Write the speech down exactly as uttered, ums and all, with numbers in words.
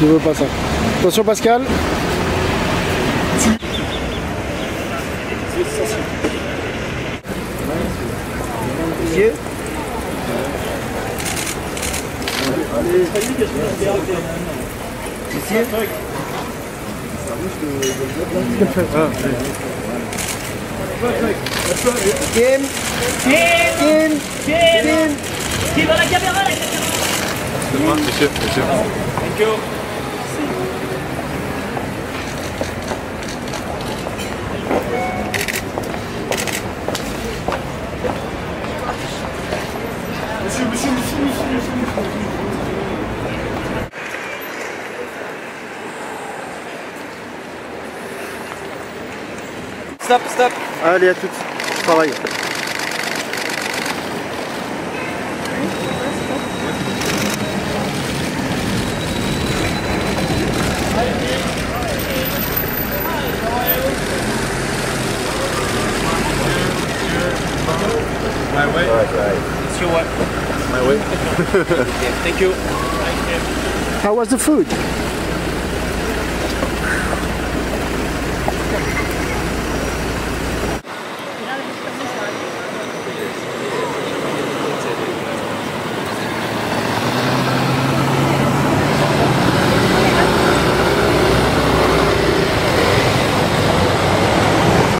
Il veut pas ça. Attention Pascal. Yeux. Allez. Ici. Kim. Kim. Kim. Qui va la caméra, la caméra. Excuse-moi, monsieur, monsieur. Thank you. Monsieur, monsieur, monsieur, monsieur, monsieur. Stop, stop. Allez, à toutes. Travail. My way. Right, right. It's your way. My way. Thank you. How was the food?